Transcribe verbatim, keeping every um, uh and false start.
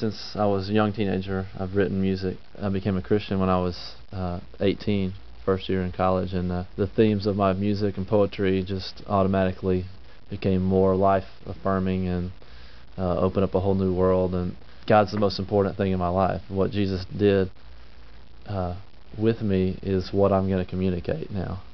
since I was a young teenager. I've written music. I became a Christian when I was uh, eighteen, first year in college, and uh, the themes of my music and poetry just automatically became more life-affirming and uh, opened up a whole new world. And God's the most important thing in my life. What Jesus did uh, with me is what I'm going to communicate now.